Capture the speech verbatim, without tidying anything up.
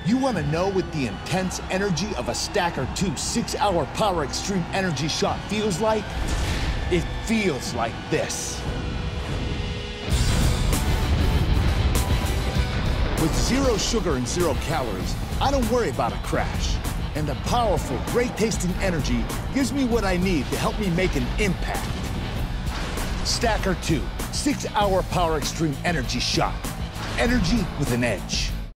You want to know what the intense energy of a Stacker two six-hour Power Extreme Energy Shot feels like? It feels like this. With zero sugar and zero calories, I don't worry about a crash. And the powerful, great-tasting energy gives me what I need to help me make an impact. Stacker two six-hour Power Extreme Energy Shot. Energy with an edge.